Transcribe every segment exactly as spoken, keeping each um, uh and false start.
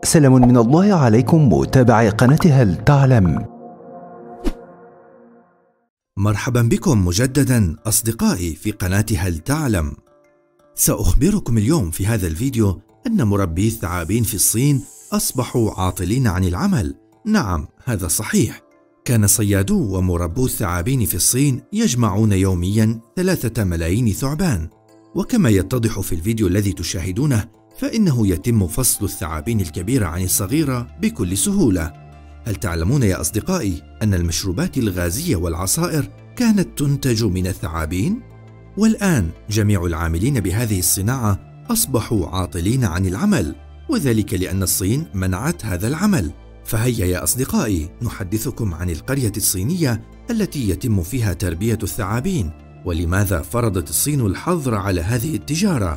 سلام من الله عليكم متابعي قناة هل تعلم. مرحبا بكم مجددا أصدقائي في قناة هل تعلم. سأخبركم اليوم في هذا الفيديو أن مربي الثعابين في الصين أصبحوا عاطلين عن العمل. نعم، هذا صحيح. كان صيادو ومربو الثعابين في الصين يجمعون يوميا ثلاثة ملايين ثعبان، وكما يتضح في الفيديو الذي تشاهدونه فإنه يتم فصل الثعابين الكبيرة عن الصغيرة بكل سهولة. هل تعلمون يا أصدقائي أن المشروبات الغازية والعصائر كانت تنتج من الثعابين؟ والآن جميع العاملين بهذه الصناعة أصبحوا عاطلين عن العمل، وذلك لأن الصين منعت هذا العمل. فهيا يا أصدقائي نحدثكم عن القرية الصينية التي يتم فيها تربية الثعابين، ولماذا فرضت الصين الحظر على هذه التجارة.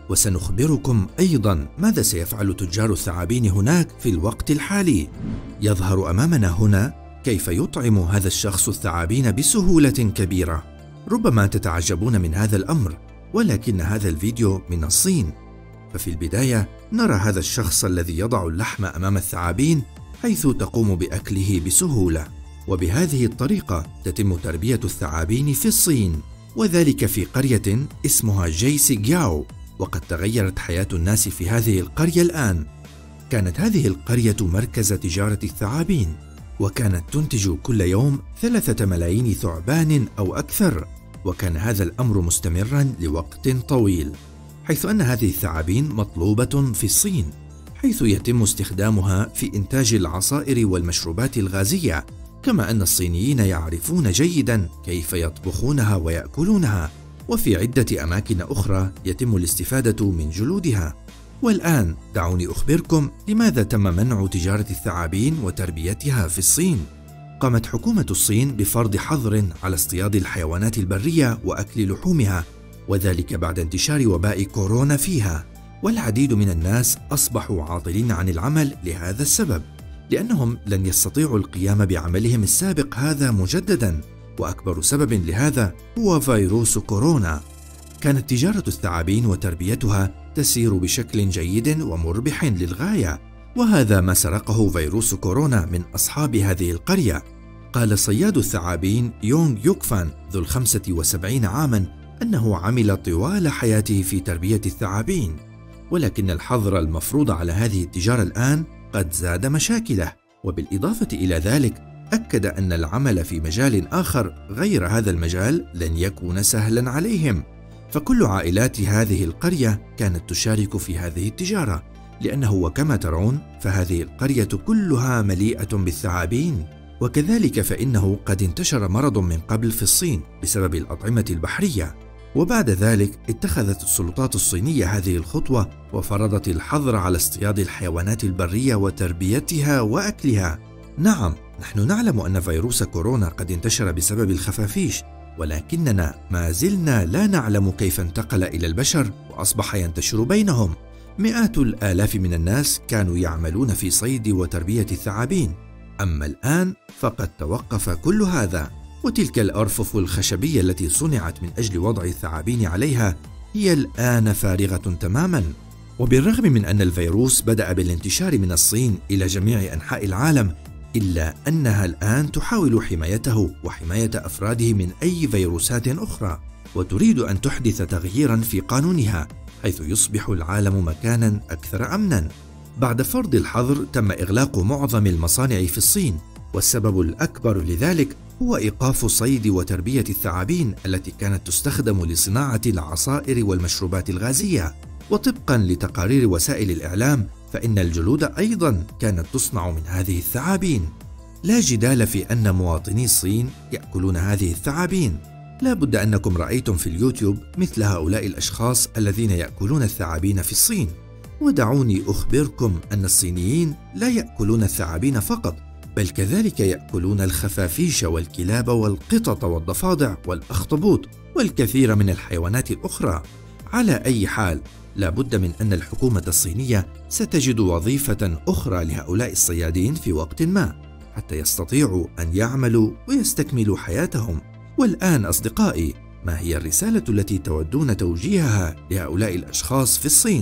وسنخبركم أيضا ماذا سيفعل تجار الثعابين هناك في الوقت الحالي. يظهر أمامنا هنا كيف يطعم هذا الشخص الثعابين بسهولة كبيرة. ربما تتعجبون من هذا الأمر، ولكن هذا الفيديو من الصين. ففي البداية نرى هذا الشخص الذي يضع اللحم أمام الثعابين حيث تقوم بأكله بسهولة. وبهذه الطريقة تتم تربية الثعابين في الصين، وذلك في قرية اسمها جيسي جياو. وقد تغيرت حياة الناس في هذه القرية الآن. كانت هذه القرية مركز تجارة الثعابين، وكانت تنتج كل يوم ثلاثة ملايين ثعبان أو أكثر، وكان هذا الأمر مستمرا لوقت طويل، حيث أن هذه الثعابين مطلوبة في الصين، حيث يتم استخدامها في إنتاج العصائر والمشروبات الغازية، كما أن الصينيين يعرفون جيدا كيف يطبخونها ويأكلونها، وفي عدة أماكن أخرى يتم الاستفادة من جلودها. والآن دعوني أخبركم لماذا تم منع تجارة الثعابين وتربيتها في الصين. قامت حكومة الصين بفرض حظر على اصطياد الحيوانات البرية وأكل لحومها، وذلك بعد انتشار وباء كورونا فيها. والعديد من الناس أصبحوا عاطلين عن العمل لهذا السبب، لأنهم لن يستطيعوا القيام بعملهم السابق هذا مجددا، وأكبر سبب لهذا هو فيروس كورونا. كانت تجارة الثعابين وتربيتها تسير بشكل جيد ومربح للغاية، وهذا ما سرقه فيروس كورونا من أصحاب هذه القرية. قال صياد الثعابين يونغ يوكفان ذو الخمسة وسبعين عاما أنه عمل طوال حياته في تربية الثعابين، ولكن الحظر المفروض على هذه التجارة الآن قد زاد مشاكله. وبالإضافة إلى ذلك أكد أن العمل في مجال آخر غير هذا المجال لن يكون سهلا عليهم، فكل عائلات هذه القرية كانت تشارك في هذه التجارة، لأنه وكما ترون فهذه القرية كلها مليئة بالثعابين. وكذلك فإنه قد انتشر مرض من قبل في الصين بسبب الأطعمة البحرية، وبعد ذلك اتخذت السلطات الصينية هذه الخطوة وفرضت الحظر على اصطياد الحيوانات البرية وتربيتها وأكلها. نعم، نحن نعلم أن فيروس كورونا قد انتشر بسبب الخفافيش، ولكننا ما زلنا لا نعلم كيف انتقل إلى البشر وأصبح ينتشر بينهم. مئات الآلاف من الناس كانوا يعملون في صيد وتربية الثعابين، أما الآن فقد توقف كل هذا، وتلك الأرفف الخشبية التي صنعت من أجل وضع الثعابين عليها هي الآن فارغة تماما. وبالرغم من أن الفيروس بدأ بالانتشار من الصين إلى جميع أنحاء العالم، إلا أنها الآن تحاول حمايته وحماية أفراده من أي فيروسات أخرى، وتريد أن تحدث تغييرا في قانونها حيث يصبح العالم مكانا أكثر أمنا. بعد فرض الحظر تم إغلاق معظم المصانع في الصين، والسبب الأكبر لذلك هو إيقاف صيد وتربية الثعابين التي كانت تستخدم لصناعة العصائر والمشروبات الغازية. وطبقا لتقارير وسائل الإعلام فإن الجلود أيضا كانت تصنع من هذه الثعابين. لا جدال في أن مواطني الصين يأكلون هذه الثعابين. لا بد أنكم رأيتم في اليوتيوب مثل هؤلاء الأشخاص الذين يأكلون الثعابين في الصين. ودعوني أخبركم أن الصينيين لا يأكلون الثعابين فقط، بل كذلك يأكلون الخفافيش والكلاب والقطط والضفادع والأخطبوط والكثير من الحيوانات الأخرى. على أي حال، لا بد من أن الحكومة الصينية ستجد وظيفة أخرى لهؤلاء الصيادين في وقت ما، حتى يستطيعوا أن يعملوا ويستكملوا حياتهم. والآن أصدقائي، ما هي الرسالة التي تودون توجيهها لهؤلاء الأشخاص في الصين؟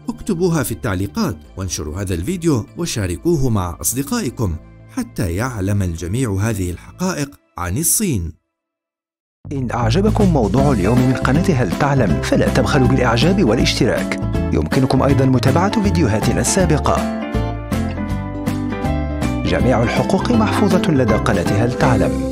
اكتبوها في التعليقات وانشروا هذا الفيديو وشاركوه مع أصدقائكم حتى يعلم الجميع هذه الحقائق عن الصين. إن أعجبكم موضوع اليوم من قناة هل تعلم فلا تبخلوا بالإعجاب والاشتراك. يمكنكم أيضا متابعة فيديوهاتنا السابقة. جميع الحقوق محفوظة لدى قناة هل تعلم.